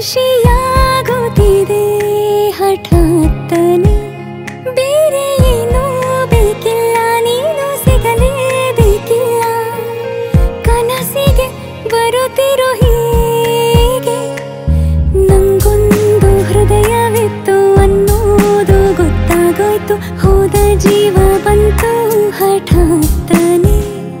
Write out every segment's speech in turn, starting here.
ಖುಷಿಯಾಗುತ್ತಿದೆ ಹಠಾತ್ತನೆ ಬೇರೆ ಏನೂ ಬೇಕಿಲ್ಲ ನೀನು ಸಿಗಲೇಬೇಕಿಲ್ಲ ಕನಸಿಗೆ ಬರುತ್ತಿರೋ ಹೀಗೆ ನಂಗೊಂದು ಹೃದಯವಿತ್ತು ಅನ್ನೋದು ಗೊತ್ತಾಗೋಯ್ತು ಹೋದ ಜೀವ ಬಂತು ಹಠಾತ್ತನೆ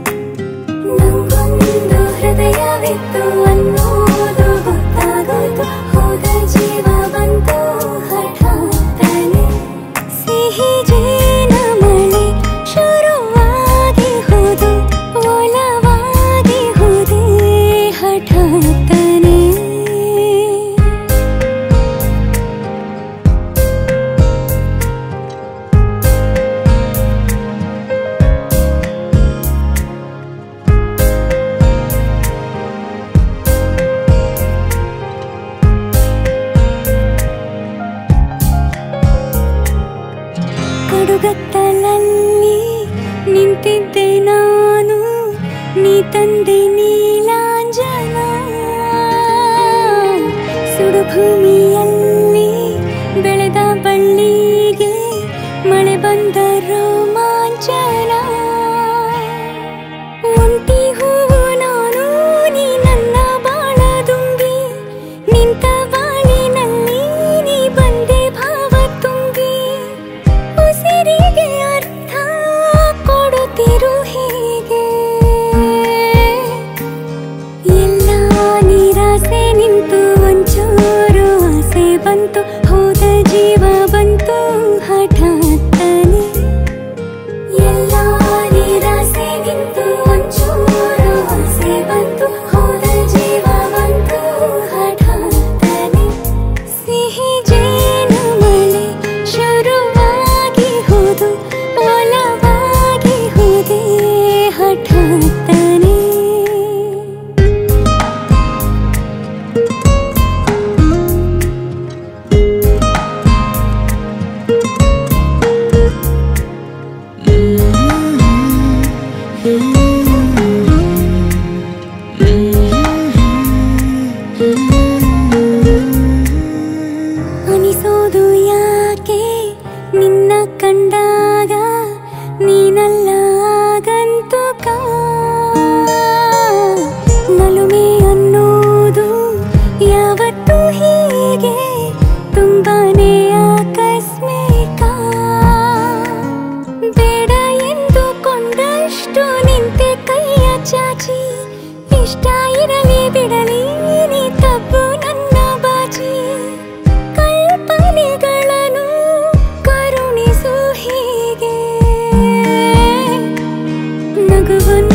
ನಂಗೊಂದು ಹೃದಯವಿತ್ತು ಅನ್ನೋದು ಗೊತ್ತಾಗೋಯ್ತು ಹೋದ ಜೀವ ಬಂತು ಹಠಾತ್ತನೆ ಸಿಹಿ ಜೇನ ಮಳೆ ಶುರುವಾಗಿ ಹೋದು ಒಲವಾಗಿ ಹೋದೆ ಹಠಾತ್ತನೆ ಕಡುಗತ್ತಲಲ್ಲಿ ನಿಂತಿದ್ದೆ ನಾನು ನೀ ತಂದೆ ನೀಲಾಂಜನ ಸುಡುಭೂಮಿಯಲ್ಲಿ ಬೆಳೆದ ಬಳ್ಳಿಗೆ ಮಳೆ ಬಂದ ರೋಮಾಂಚನ ಒಂಟಿ ಹೂವು ನಾನು ನೀ ನನ್ನ ಬಾಳ ದುಂಬಿ ನಿಂತ ಬಾಳಿನಲ್ಲಿ ನೀ ಬಂದೆ ಭಾವ ತುಂಬಿ ಉಸಿರಿಗೆ ಅರ್ಥ ಕೊಡುತ್ತಿರು ಹೀಗೆ ಎಲ್ಲ ನಿರಾಸೆ ನಿಂತು ಒಂಚೂರು ಆಸೆ ಬಂತು ಹೋದ ಜೀವ ಬಂತು ಹಠಾತ್ತನೆ ಎಲ್ಲ ನಿರಾಸೆ ನಿಂತು ಒಂಚೂರು ಆಸೆ ಬಂತು ಹೋದ ಜೀವ ಬಂತು ಹಠಾತ್ತನೆ ಸಿಹಿ ಜೇನ ಮಳೆ ಶುರುವಾಗಿ ಹೋದು ಒಲವಾಗಿ ಹೋದೆ ಹಠಾತ್ತನೆ ಅನಿಸೋದು ಯಾಕೆ ನಿನ್ನ ಕಂಡಾಗ ನೀನಲ್ಲ ಆಗಂತುಕ ನಲುಮೆ ಅನ್ನೋದು ಯಾವತ್ತೂ ಹೀಗೆ ತುಂಬಾನೇ ಆಕಸ್ಮಿಕ ಬೇಡ ಎಂದುಕೊಂಡಷ್ಟು ನಿಂತೆ ಕೈಯ ಚಾಚಿ ಇಷ್ಟ ಇರಲಿ ಬಿಡಲಿ ನೀ ತಪ್ಪು ನನ್ನ ಬಾಚಿ ಕಲ್ಪನೆಗಳನ್ನು ಕರುಣಿಸು ಹೀಗೆ ನಗುವನ್ನು